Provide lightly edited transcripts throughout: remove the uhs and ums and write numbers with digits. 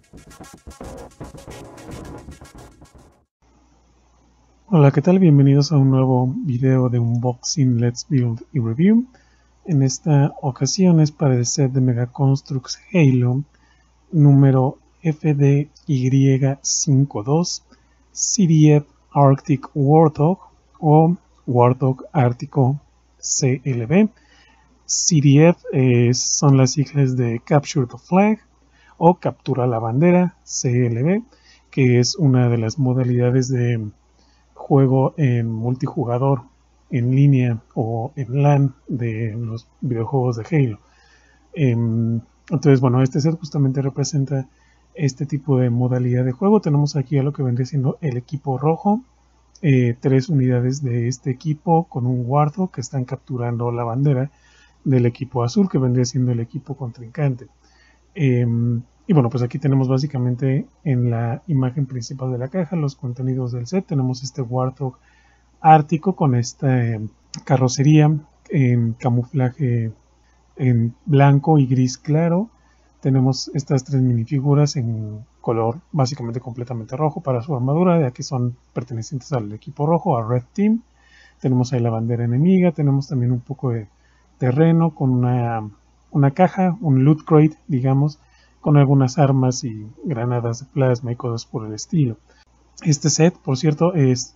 Hola, ¿qué tal? Bienvenidos a un nuevo video de unboxing, let's build y review. En esta ocasión es para el set de Mega Construx Halo número FDY52 CDF Arctic Warthog o Warthog Ártico CLB. CDF son las siglas de Capture the Flag o Captura la Bandera CLB, que es una de las modalidades de juego en multijugador en línea o en LAN de los videojuegos de Halo. Entonces, bueno, este set justamente representa este tipo de modalidad de juego. Tenemos aquí a lo que vendría siendo el equipo rojo, 3 unidades de este equipo con un Warthog que están capturando la bandera del equipo azul, que vendría siendo el equipo contrincante. Y bueno, pues aquí tenemos básicamente en la imagen principal de la caja los contenidos del set. Tenemos este Warthog Ártico con esta carrocería en camuflaje en blanco y gris claro. Tenemos estas 3 minifiguras en color básicamente completamente rojo para su armadura, ya que son pertenecientes al equipo rojo, a Red Team. Tenemos ahí la bandera enemiga. Tenemos también un poco de terreno con una caja, un loot crate, digamos, con algunas armas y granadas de plasma y cosas por el estilo. Este set, por cierto,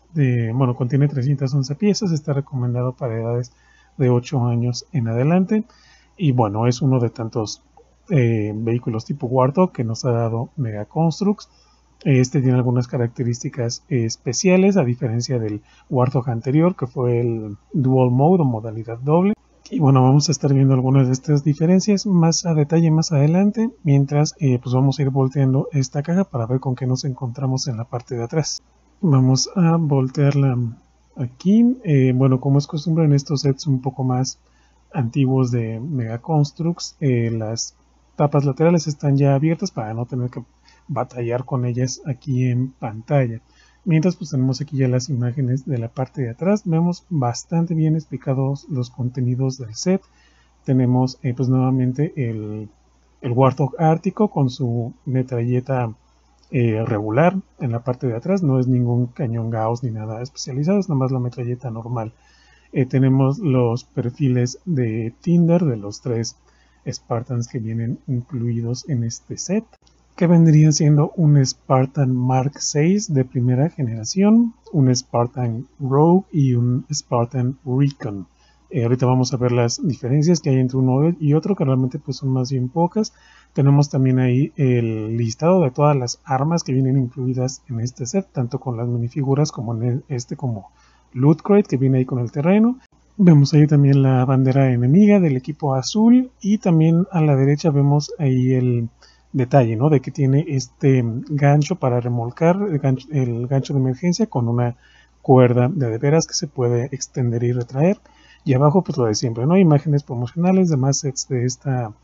contiene 311 piezas, está recomendado para edades de 8 años en adelante, y bueno, es uno de tantos vehículos tipo Warthog que nos ha dado Mega Construx. Este tiene algunas características especiales, a diferencia del Warthog anterior, que fue el Dual Mode o modalidad doble. Y bueno, vamos a estar viendo algunas de estas diferencias más a detalle más adelante, mientras pues vamos a ir volteando esta caja para ver con qué nos encontramos en la parte de atrás. Vamos a voltearla aquí. Bueno, como es costumbre en estos sets un poco más antiguos de Mega Construx, las tapas laterales están ya abiertas para no tener que batallar con ellas aquí en pantalla. Mientras pues tenemos aquí ya las imágenes de la parte de atrás. Vemos bastante bien explicados los contenidos del set. Tenemos pues nuevamente el Warthog Ártico con su metralleta regular en la parte de atrás. No es ningún cañón Gauss ni nada especializado, es nada más la metralleta normal. Tenemos los perfiles de Tinder de los 3 Spartans que vienen incluidos en este set, que vendría siendo un Spartan Mark VI de primera generación, un Spartan Rogue y un Spartan Recon. Ahorita vamos a ver las diferencias que hay entre uno y otro, que realmente pues son más bien pocas. Tenemos también ahí el listado de todas las armas que vienen incluidas en este set, tanto con las minifiguras como en este como Loot Crate que viene ahí con el terreno. Vemos ahí también la bandera enemiga del equipo azul, y también a la derecha vemos ahí el detalle, ¿no?, de que tiene este gancho para remolcar, el gancho de emergencia con una cuerda de veras que se puede extender y retraer. Y abajo pues lo de siempre, ¿no?, imágenes promocionales de más sets de esta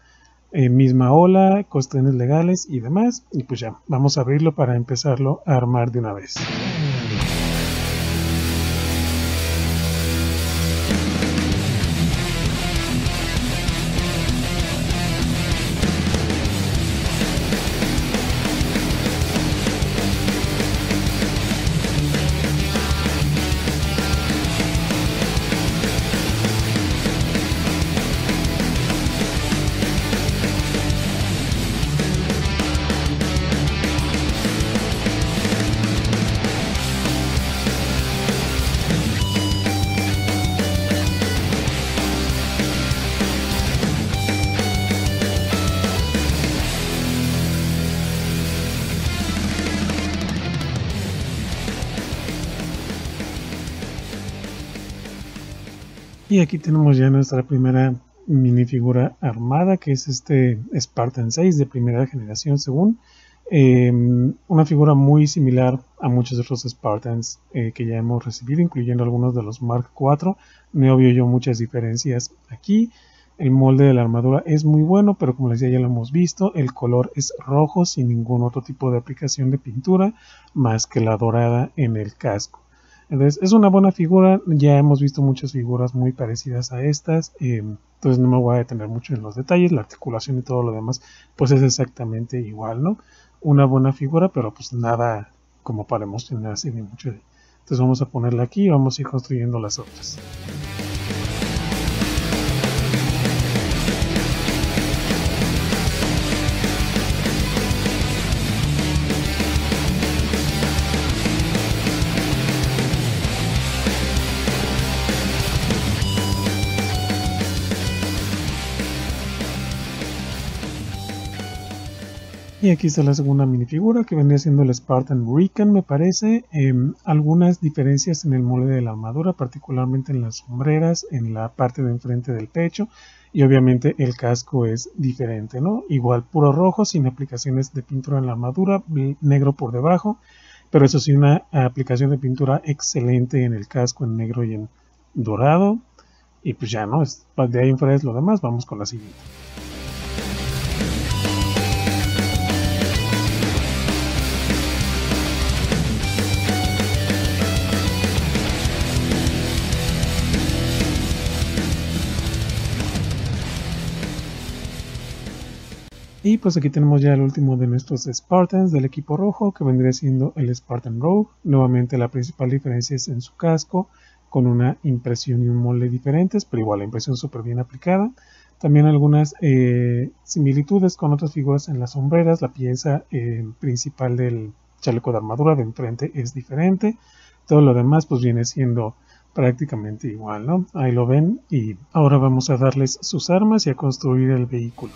misma ola, cuestiones legales y demás. Y pues ya, vamos a abrirlo para empezarlo a armar de una vez. Y aquí tenemos ya nuestra primera minifigura armada, que es este Spartan 6 de primera generación según. Una figura muy similar a muchos de los Spartans que ya hemos recibido, incluyendo algunos de los Mark IV. No veo yo muchas diferencias aquí. El molde de la armadura es muy bueno, pero como les decía, ya lo hemos visto. El color es rojo sin ningún otro tipo de aplicación de pintura más que la dorada en el casco. Entonces es una buena figura, ya hemos visto muchas figuras muy parecidas a estas, entonces no me voy a detener mucho en los detalles, la articulación y todo lo demás pues es exactamente igual, ¿no? Una buena figura, pero pues nada como para emocionarse ni mucho. Entonces vamos a ponerla aquí y vamos a ir construyendo las otras. Y aquí está la segunda minifigura que vendría siendo el Spartan Rican, me parece. Algunas diferencias en el molde de la armadura, particularmente en las sombreras, en la parte de enfrente del pecho. Y obviamente el casco es diferente, ¿no? Igual puro rojo, sin aplicaciones de pintura en la armadura, negro por debajo. Pero eso sí, una aplicación de pintura excelente en el casco, en negro y en dorado. Y pues ya, ¿no? De ahí en fuera es lo demás. Vamos con la siguiente. Y pues aquí tenemos ya el último de nuestros Spartans del equipo rojo, que vendría siendo el Spartan Rogue. Nuevamente la principal diferencia es en su casco, con una impresión y un molde diferentes, pero igual la impresión súper bien aplicada. También algunas similitudes con otras figuras en las sombreras. La pieza principal del chaleco de armadura de enfrente es diferente. Todo lo demás pues viene siendo prácticamente igual, ¿no? Ahí lo ven, y ahora vamos a darles sus armas y a construir el vehículo.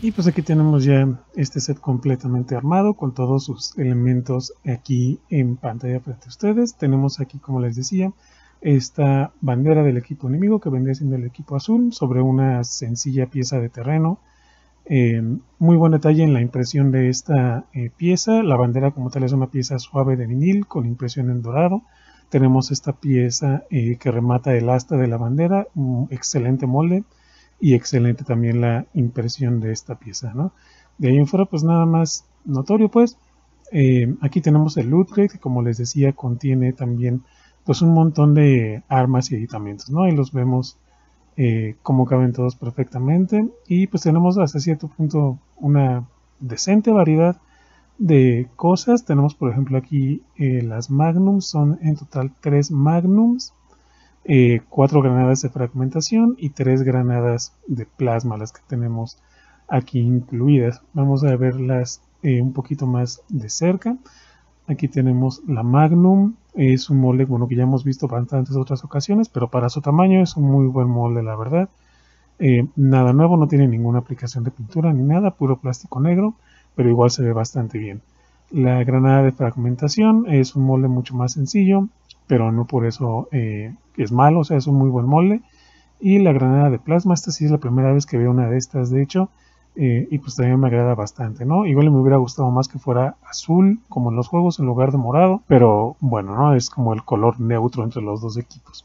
Y pues aquí tenemos ya este set completamente armado con todos sus elementos aquí en pantalla frente a ustedes. Tenemos aquí, como les decía, esta bandera del equipo enemigo que vendría siendo el equipo azul sobre una sencilla pieza de terreno. Muy buen detalle en la impresión de esta pieza. La bandera como tal es una pieza suave de vinil con impresión en dorado. Tenemos esta pieza que remata el asta de la bandera, un excelente molde y excelente también la impresión de esta pieza, ¿no? De ahí en fuera pues nada más notorio pues. Aquí tenemos el loot crate que, como les decía, contiene también pues un montón de armas y aditamentos, ¿no? Ahí los vemos como caben todos perfectamente, y pues tenemos hasta cierto punto una decente variedad de cosas. Tenemos por ejemplo aquí las magnums, son en total 3 magnums, 4 granadas de fragmentación y 3 granadas de plasma, las que tenemos aquí incluidas. Vamos a verlas un poquito más de cerca. Aquí tenemos la Magnum, es un molde bueno que ya hemos visto bastantes otras ocasiones, pero para su tamaño es un muy buen molde, la verdad. Nada nuevo, no tiene ninguna aplicación de pintura ni nada, puro plástico negro, pero igual se ve bastante bien. La granada de fragmentación es un molde mucho más sencillo, pero no por eso es malo, o sea, es un muy buen molde. Y la granada de plasma, esta sí es la primera vez que veo una de estas, de hecho. Y pues también me agrada bastante, ¿no? Igual me hubiera gustado más que fuera azul, como en los juegos, en lugar de morado, pero bueno, ¿no? Es como el color neutro entre los dos equipos.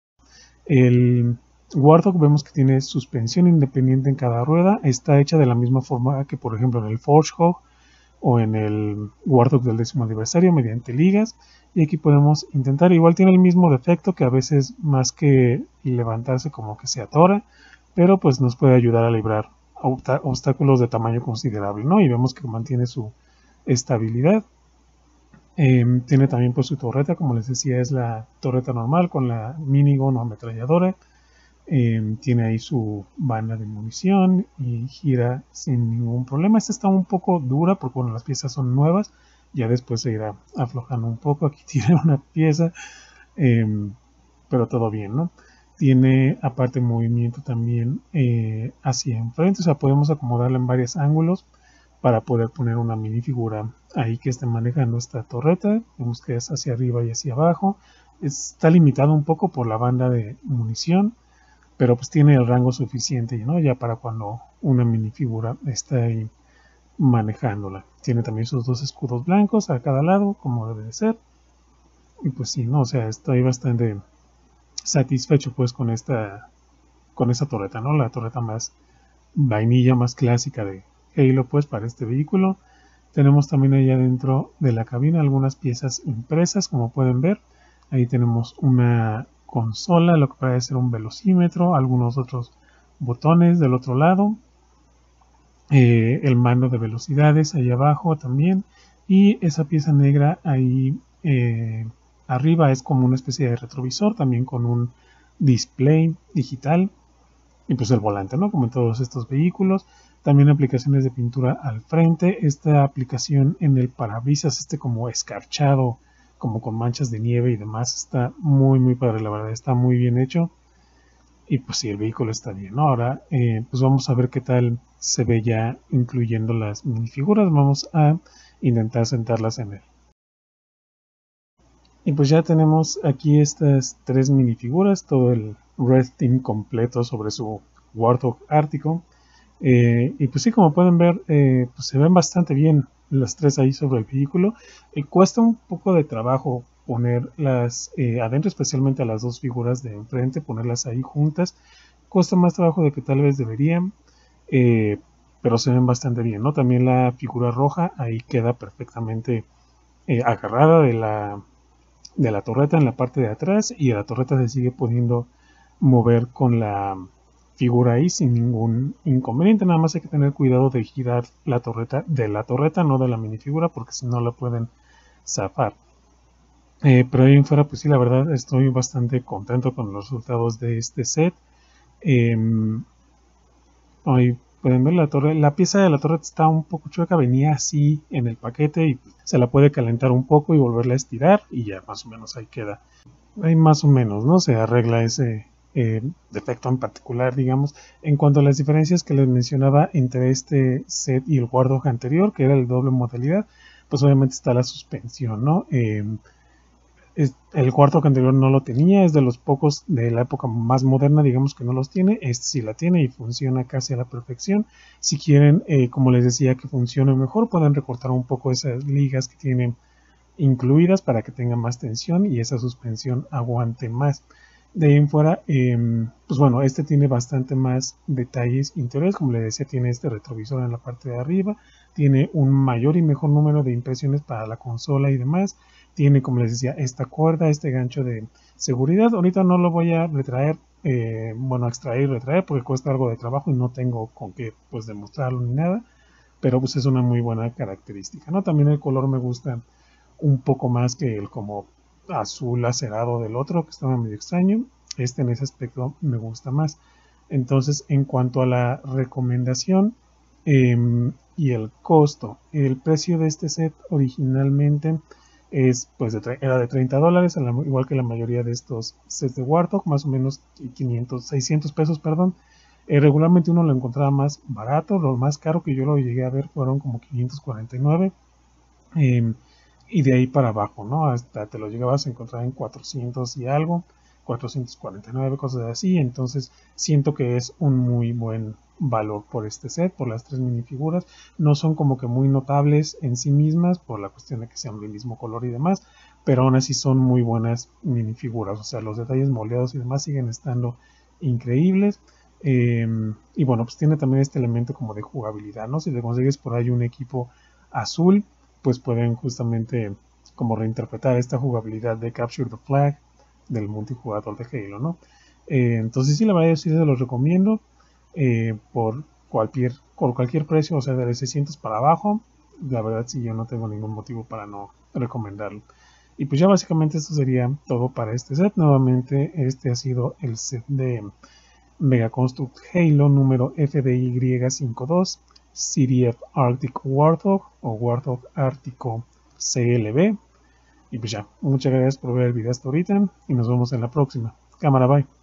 El Warthog vemos que tiene suspensión independiente en cada rueda, está hecha de la misma forma que por ejemplo en el Forgehog o en el Warthog del 10º aniversario mediante ligas, y aquí podemos intentar, igual tiene el mismo defecto que a veces más que levantarse como que se atora, pero pues nos puede ayudar a librar obstáculos de tamaño considerable, ¿no? Y vemos que mantiene su estabilidad. Tiene también pues su torreta, como les decía, es la torreta normal con la minigun o ametralladora. Tiene ahí su banda de munición y gira sin ningún problema. Esta está un poco dura porque bueno, las piezas son nuevas, ya después se irá aflojando un poco. Aquí tiene una pieza, pero todo bien, ¿no? Tiene aparte movimiento también hacia enfrente, o sea, podemos acomodarla en varios ángulos para poder poner una minifigura ahí que esté manejando esta torreta. Vemos que es hacia arriba y hacia abajo. Está limitado un poco por la banda de munición, pero pues tiene el rango suficiente, ¿no? Ya para cuando una minifigura está ahí manejándola. Tiene también sus 2 escudos blancos a cada lado, como debe de ser. Y pues sí, ¿no? O sea, estoy bastante satisfecho pues con esta torreta, ¿no? La torreta más vainilla, más clásica de Halo pues para este vehículo. Tenemos también allá dentro de la cabina algunas piezas impresas, como pueden ver. Ahí tenemos una consola, lo que parece ser un velocímetro, algunos otros botones del otro lado, el mando de velocidades ahí abajo también, y esa pieza negra ahí arriba es como una especie de retrovisor, también con un display digital, y pues el volante, ¿no? Como en todos estos vehículos. También aplicaciones de pintura al frente, esta aplicación en el parabrisas, como escarchado, como con manchas de nieve y demás, está muy padre, la verdad, está muy bien hecho. Y pues sí, el vehículo está bien, ¿no? Ahora pues vamos a ver qué tal se ve ya incluyendo las minifiguras. Vamos a intentar sentarlas en él. Y pues ya tenemos aquí estas 3 minifiguras, todo el Red Team completo sobre su Warthog ártico. Y pues sí, como pueden ver, pues se ven bastante bien las 3 ahí sobre el vehículo. Cuesta un poco de trabajo ponerlas adentro, especialmente a las 2 figuras de enfrente, ponerlas ahí juntas. Cuesta más trabajo de que tal vez deberían, pero se ven bastante bien, ¿no? También la figura roja ahí queda perfectamente agarrada de la torreta en la parte de atrás, y la torreta se sigue pudiendo mover con la figura ahí sin ningún inconveniente. Nada más hay que tener cuidado de girar la torreta de la torreta, no de la minifigura, porque si no la pueden zafar. Pero ahí en fuera, pues sí, la verdad estoy bastante contento con los resultados de este set. Ahí pueden ver la pieza de la torreta está un poco chueca, venía así en el paquete y se la puede calentar un poco y volverla a estirar y ya más o menos ahí queda. Ahí más o menos, ¿no? Se arregla ese defecto en particular, digamos. En cuanto a las diferencias que les mencionaba entre este set y el Warthog anterior, que era el doble modalidad, pues obviamente está la suspensión, ¿no? El Warthog anterior no lo tenía, es de los pocos de la época más moderna, digamos, que no los tiene. Este sí la tiene y funciona casi a la perfección. Si quieren, como les decía, que funcione mejor, pueden recortar un poco esas ligas que tienen incluidas para que tenga más tensión y esa suspensión aguante más. De ahí en fuera, pues bueno, este tiene bastante más detalles interiores. Como les decía, tiene este retrovisor en la parte de arriba, tiene un mayor y mejor número de impresiones para la consola y demás. Tiene, como les decía, esta cuerda, este gancho de seguridad. Ahorita no lo voy a retraer, bueno, extraer y retraer porque cuesta algo de trabajo y no tengo con qué pues demostrarlo ni nada, pero pues es una muy buena característica, ¿no? También el color me gusta un poco más que el como azul acerado del otro, que estaba medio extraño. Este en ese aspecto me gusta más. Entonces, en cuanto a la recomendación y el costo, el precio de este set originalmente es, pues, era de $30, igual que la mayoría de estos sets de Warthog, más o menos 600 pesos, perdón. Regularmente uno lo encontraba más barato, lo más caro que yo lo llegué a ver fueron como 549. Y de ahí para abajo, ¿no? Hasta te lo llegabas a encontrar en 400 y algo, 449, cosas así. Entonces siento que es un muy buen valor por este set, por las tres minifiguras. No son como que muy notables en sí mismas por la cuestión de que sean del mismo color y demás, pero aún así son muy buenas minifiguras. O sea, los detalles moldeados y demás siguen estando increíbles. Y bueno, pues tiene también este elemento como de jugabilidad, ¿no? Si te consigues por ahí un equipo azul, pues pueden justamente como reinterpretar esta jugabilidad de Capture the Flag del multijugador de Halo, ¿no? Entonces sí, la verdad sí se los recomiendo por cualquier precio, o sea, de 600 para abajo. La verdad sí, yo no tengo ningún motivo para no recomendarlo. Y pues ya básicamente esto sería todo para este set. Nuevamente este ha sido el set de Megaconstruct Halo número FDY52 CDF Arctic Warthog o Warthog Ártico CLB. Y pues ya, muchas gracias por ver el video hasta ahorita y nos vemos en la próxima. Cámara, bye.